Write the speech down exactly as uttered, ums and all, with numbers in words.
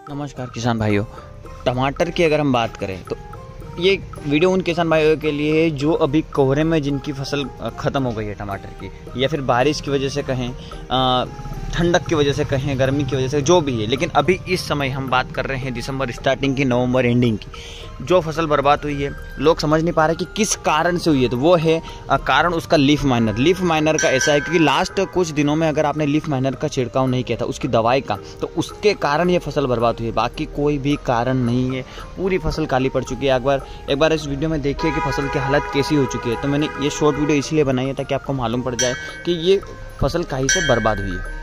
नमस्कार किसान भाइयों। टमाटर की अगर हम बात करें तो ये वीडियो उन किसान भाइयों के लिए है जो अभी कोहरे में जिनकी फसल ख़त्म हो गई है टमाटर की, या फिर बारिश की वजह से कहें, ठंडक की वजह से कहें, गर्मी की वजह से, जो भी है। लेकिन अभी इस समय हम बात कर रहे हैं दिसंबर स्टार्टिंग की, नवंबर एंडिंग की। जो फसल बर्बाद हुई है, लोग समझ नहीं पा रहे कि किस कारण से हुई है। तो वो है कारण उसका लीफ माइनर। लीफ माइनर का ऐसा है क्योंकि लास्ट कुछ दिनों में अगर आपने लीफ माइनर का छिड़काव नहीं किया था उसकी दवाई का, तो उसके कारण ये फसल बर्बाद हुई है। बाकी कोई भी कारण नहीं है। पूरी फसल काली पड़ चुकी है। एक बार एक बार इस वीडियो में देखिए कि फसल की हालत कैसी हो चुकी है। तो मैंने ये शॉर्ट वीडियो इसलिए बनाई है ताकि आपको मालूम पड़ जाए कि ये फसल काहे से बर्बाद हुई है।